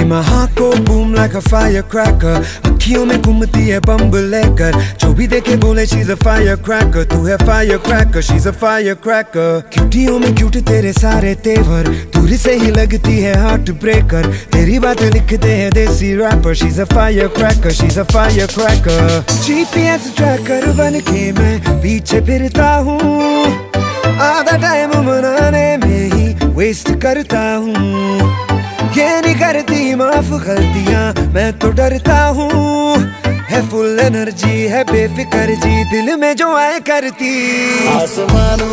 my heart go boom like a firecracker. अखियों में घूमती है बम्ब लेकर, जो भी देखे बोले she's a firecracker. तू है firecracker, she's a firecracker. क्यूटियों में क्यूट तेरे सारे तेवर, दूर से ही लगती है हार्ट ब्रेकर. तेरी बातें लिखते हैं desi rapper. She's a firecracker, she's a firecracker. GPS tracker बन के मैं पीछे फिरता हूँ, आधा टाइम मनाने में ही वेस्ट करता हूँ. ये नहीं करती माफ गलतियाँ, मैं तो डरता हूँ. है फुल एनर्जी, है बेफिक्र जी, दिल में जो आए करती. आसमान